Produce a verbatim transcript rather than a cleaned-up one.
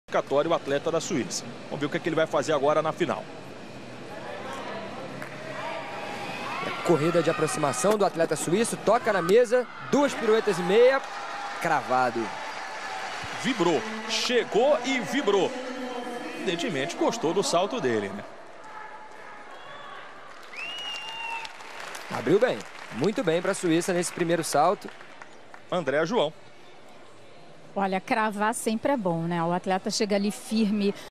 O atleta da Suíça. Vamos ver o que, é que ele vai fazer agora na final. Corrida de aproximação do atleta suíço, toca na mesa, duas piruetas e meia, cravado. Vibrou, chegou e vibrou. Evidentemente gostou do salto dele, né? Abriu bem, muito bem para a Suíça nesse primeiro salto. André João. Olha, cravar sempre é bom, né? O atleta chega ali firme,